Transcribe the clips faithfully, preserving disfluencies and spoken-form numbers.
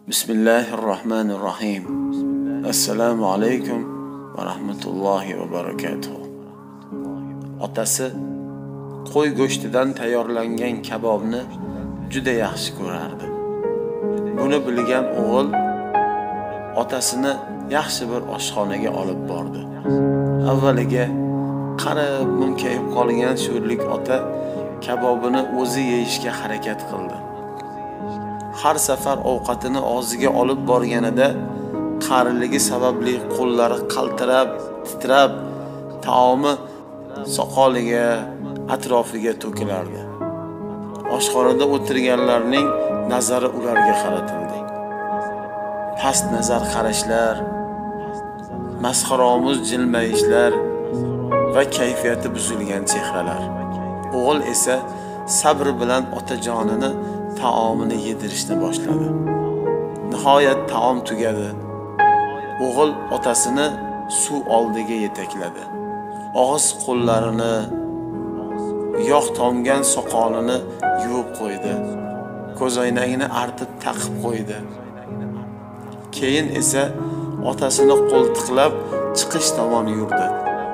Bismillahirrahmanirrahim. Assalomu alaykum va rahmatullohi va barakatuh. Otasi qo'y go'shtidan tayyorlangan kabobni juda yaxshi ko'rardi. Buni bilgan o'g'il otasini yaxshi bir oshxonaga olib bordi. Avvaliga qarib munkayib qolgan sho'rlik ota kabobini o'zi yeyishga harakat qildi. Har safar ovqatini og'ziga olib borganida qariligi sababli qo'llari qaltirab, titrab, taomi soqoliga, atrofiga to'kilardi. Oshxonada o'tirganlarning nazari ularga qaratildi. Past nazar qarashlar, masxaromuz jilmayishlar va kayfiyati buzilgan chehralar. O'g'il esa sabr bilan otajonini taomini yedirishni boshladi. Nihoyat taom tugadi. O'g'il otasini suv oldiga yetakladi. Og'iz qo'llarini, yog' tomgan soqolini yuvib qo'ydi. Ko'zoynagini artib taqib qo'ydi. Keyin esa otasini qo'ltiqlab chiqish tomon yurdi.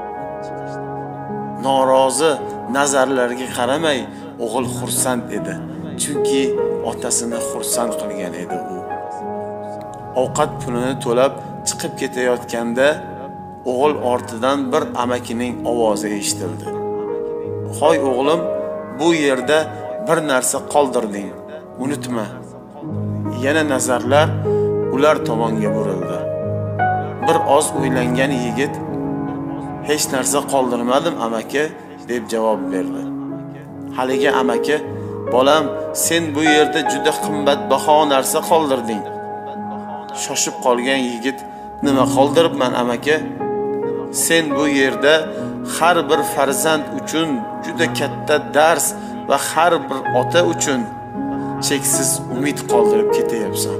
Norozi nazarlarga qaramay, o'g'il xursand edi. Chunki otasini xursand qilgan edi u. Ovqat pulini to'lab chiqib ketayotganda o'g'il ortidan bir amakining ovozi eshitildi. "Hoy o'g'lim, bu yerda bir narsa qoldirding. Unutma." Yana nazarlar ular tomonga burildi. Bir oz o'ylangan yigit, "Hech narsa qoldirmadim, amaki," deb javob berdi. Haligi amaki, "Bolam, sen bu yerda juda qimmatbaho narsa qoldirding." Shoshib qolgan yigit, "Nima qoldiribman, amaki?" "Sen bu yerda har bir farzand uchun juda katta dars va har bir ota uchun cheksiz umid qoldirib ketyapsan."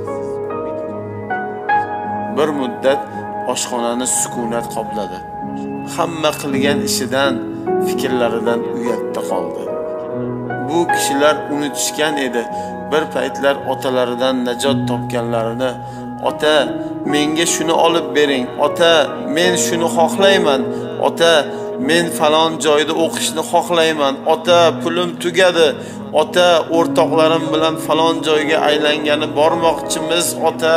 Bir muddat oshxonani sukunat qopladi. Hamma qilgan ishidan, fikrlaridan uyatda qoldi. Bu kishilar unutishgan edi bir paytlar otalaridan najot topganlarini. "Ota, menga shuni olib bering. Ota, men shuni xohlayman. Ota, men falon joyda o'qishni xohlayman. Ota, pulim tugadi. Ota, o'rtoqlarim bilan falon joyga aylangani bormoqchimiz. Ota."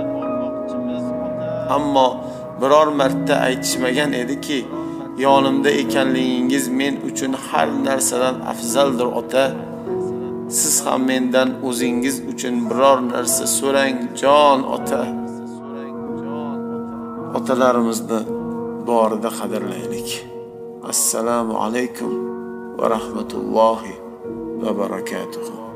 Ammo biror marta aytishmagan ediki, "Yonimda ekanligingiz men uchun har narsadan afzaldir, ota. Siz ham mendan o'zingiz uchun biror narsa so'rang, jon ota." Otalarimizni borida qadrlaylik. Assalomu alaykum va rahmatullohi va barakatuh.